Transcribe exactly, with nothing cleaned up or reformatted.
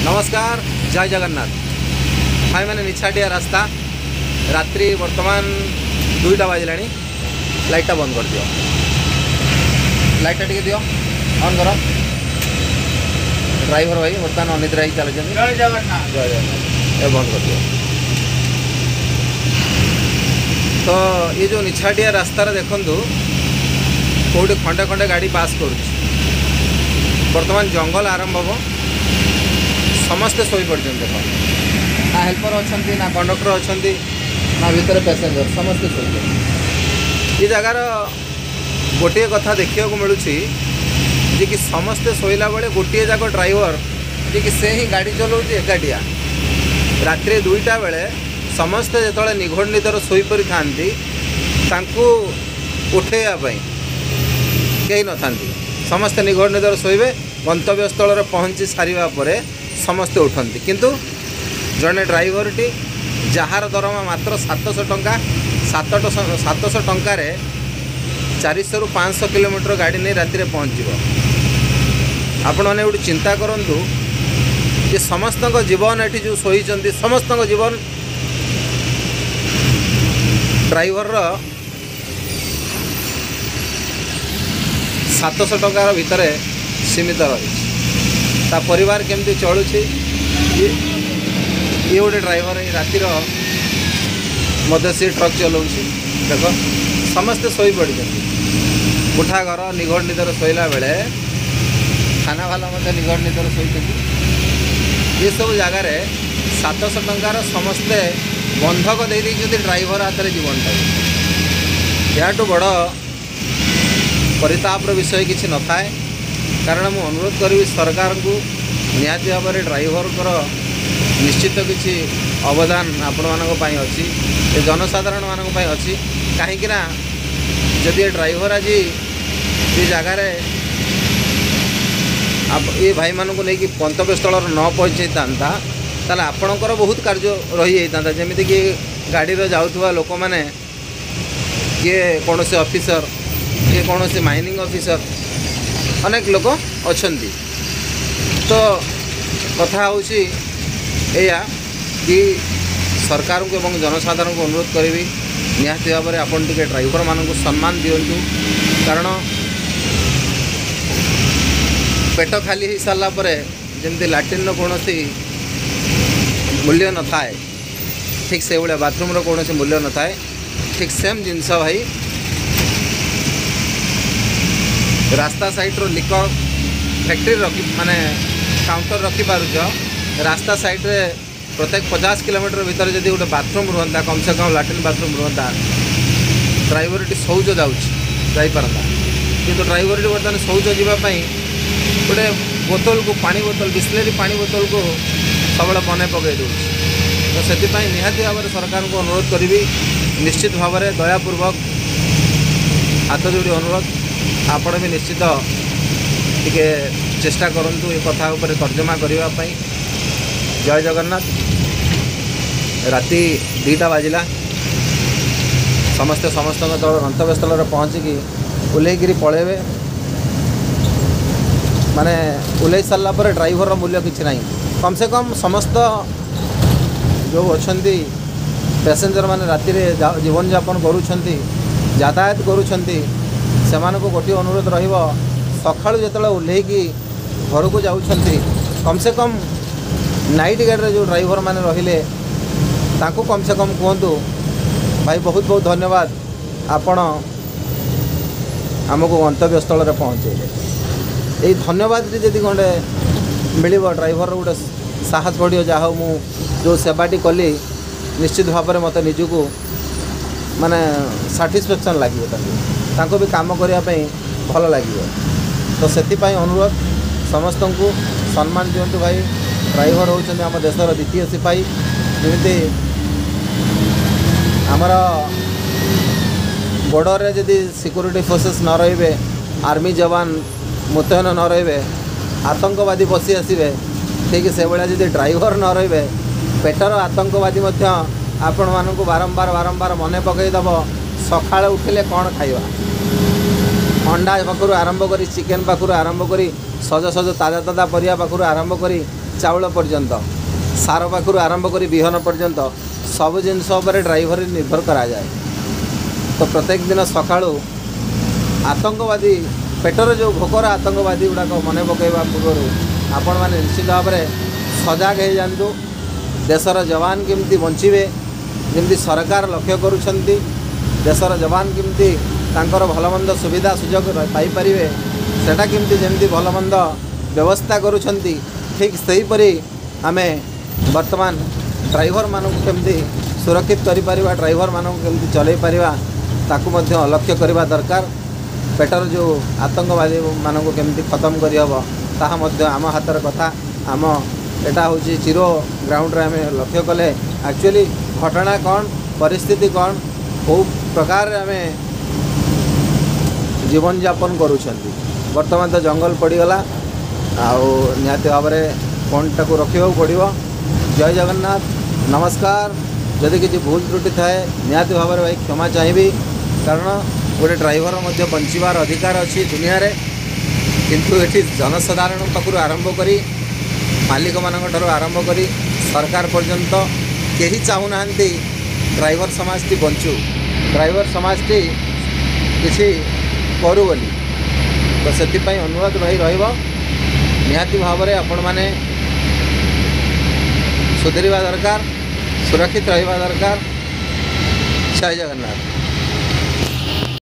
नमस्कार जय जगन्नाथ भाई मैंने निछाटिया रास्ता रात्रि वर्तमान दुईटा बाजिला लाइटा बंद कर दियो लाइटा टी दियो ऑन करो ड्राइवर भाई बर्तमान अनिद्रा ही चल जय जगन्नाथ जय जगन्नाथ ये बंद कर दियो। तो ये जो निछाटिया रास्तार देखु कौटी खंडे खंडे गाड़ी पास कर बर्तमान जंगल आरंभ हम समस्ते शोई पड़ते देख ना हेल्पर अच्छा ना कंडक्टर अच्छा ना भितर पैसेंजर समस्ते शोई पड़े। ये जगार गोटे कथा देखा मिलूँ जे कि समस्ते शोला बेले गोटे जाक ड्राइवर जे कि से ही गाड़ी चलाऊँ एकाटिया रात्रि दुईटा बेले समस्ते जो निघोड़ निदर शोपरी था उठेवाई कहीं न था समस्ते निघोड़ निदर शोबे गंतव्य स्थल पहुँची सारा पर समस्ते उठती किंतु जड़े ड्राइवर टी जार दरमा मात्र सातश टंका सात सातश टंकार चारिश रु पाँच सौ किलोमीटर गाड़ी नहीं राति में पहुँच आपण मैंने गोटे चिंता करूँ ये समस्त जीवन ये जो शोई समस्त जीवन ड्राइवर सातश टंकार भितर सीमित रही ता परिवार केमती चलुची ये ये गोटे ड्राइवर रातिर मध्य सी ट्रक चलाऊँ देख समस्ते शोई पड़ी उठा घर निघोड़ निदर शोला बेले थाना वाला निघोड़ निदर शोचती ये सब जगार सातश टंकार समस्ते बंधक दे दी ड्राइवर हाथ में जीवन या बड़ परितापर विषय किसी न थाए कारण मु अनुरोध करी सरकार को निहाती भाव में ड्राइवर निश्चित किसी अवदान आपण मानी अच्छी जनसाधारण मानी अच्छी कहीं जदि ड्राइवर आज ये जगार ये भाई मानक नहीं गंतव्य स्थल न पहुँचे ताल आपणकर बहुत कार्य रही जाता जमीक कि गाड़ी जाऊा लोक मैंने किए कौन से ऑफिसर किए कौन से माइनिंग ऑफिसर अनेक लोक अच्छा तो कथा हूँ या कि सरकार को एवं जनसाधारण को अनुरोध करी निहाती भाव में आपन टिके ड्राइवर मानक सम्मान दिंतु कारण पेट खाली हो सारा पर जमी लाट्रिन कौन मूल्य न थाए ठीक से भाया बाथरूम कौन मूल्य न थाए ठीक सेम जिनस भाई रास्ता साइड रो लिकर फैक्ट्री रखी माने काउंटर रखी पारुछ रास्ता साइड रे प्रत्येक पचास किलोमीटर भीतर जब गोटे बाथरूम रुहता कम से कम लाट्रिन बाथरूम रुहता ड्राइवर टी शौच जापारता कि ड्राइवर टी बर्तमान शौच जावाई गोटे बोतल को पानी बोतल बिस्लेरी पानी बोतल को सब बने पकई दूँ तो से निहाती भाव में सरकार को अनुरोध करी निश्चित भाव में दयापूर्वक हाथ जोड़ी अनुरोध आपण भी निश्चित टिके चेष्टा करंतु ये कथा ऊपर तर्जमा करने जय जगन्नाथ राति दुईटा बाजिला समस्ते समस्त गंतव्य स्थल पहुँचिकी ओह्लैकि पलैबे माने ओह्लै सारा पर ड्राइवर मूल्य किसी ना कम से कम समस्त जो अच्छा पैसेंजर माने राति जीवन यापन करुँच यातायात करुँच से गोटे अनुरोध रखा जो ओह्लैकि घर को जाऊँच कम से कम नाइट गाड़ी जो ड्राइवर माने रहिले तांको कम से कम कहतु भाई बहुत बहुत धन्यवाद आपण आमको गंतव्य स्थल पहुँचे यही धन्यवाद जदि गोटे मिल ड्राइवर गोटे साहस बढ़िया जहाँ मु जो सेवाटी कली निश्चित भाव में मत निजक माने साटिस्फैक्शन लगे तांको भी काम करने भल लगे तो से अनुरोध समस्त को सम्मान दिंतु भाई ड्राइवर होती आम देशर द्वितीय सिपाही जमी आमर बॉर्डर जदि सिक्योरिटी फोर्सेस न रे आर्मी जवान मुतयन न रे आतंकवादी पशि आसवे ठीक से भाया जदि ड्राइवर न रे पेटर आतंकवादी आपण मानक बारंबार बारंबार मन पकईदेव सकाଳେ उठिले कौन खाइबा अंडा पाखु आरंभ करी चिकेन पाखु आरंभ करी सज सज ताजा ताजा परिया पाखु आरंभ करी चाउल पर्यंत सार पाखु आरंभ कर विहन पर्यंत सब जिनस ड्राइवर निर्भर करा जाए। तो प्रत्येक दिन सका आतंकवादी पेटर जो भोकर आतंकवादी गुड़ाक मन पकड़ा पूर्व आपण मैंने निश्चित भाव में सजग हो जातु। देशर जवान केमती बंचे जमी सरकार लक्ष्य करुँच देशर जवान केमती भल मंद सुविधा सुजोग पाइपर सेटा केमती जमी भल मंद व्यवस्था करुँच ठीक सेहीपरि आम वर्तमान ड्राइवर मानक केमती सुरक्षित करिपारिबा ड्राइवर मानक केमती चलै पारिबा ताकू मध्य लक्ष्य करवा दरकार। पेटर जो आतंकवादी मानक केमती खत्म करहब ताहा मध्य आम हाथर कथा। आम एटा हूँ जीरो ग्राउंड आम लक्ष्य कले एक्चुअली घटना कौन परिस्थिति कौन कौ प्रकार आम जीवन यापन करुँच। वर्तमान तो जंगल पड़गला आउ निहाती भाव में फोनटा को रखा पड़ो। जय जगन्नाथ नमस्कार। जदि किसी भूल त्रुटि थाए निहाती भाव में भाई क्षमा चाहिए कारण गोटे ड्राइवर मध्य बंचार अधिकार अच्छी दुनिया रे किंतु एठी जनसाधारण पाखु आरंभ करी मालिक मानक ठारू आरंभ करी सरकार पर्यंत केही चाहूना ड्राइवर समाजटी बंचू ड्राइवर समाजटी किसी करू बोली। तो से अनुरोध भाई रहिबो निहाती भाव में आपण मैंने सुधरवा दरकार सुरक्षित रहिबा दरकार। जय जगन्नाथ।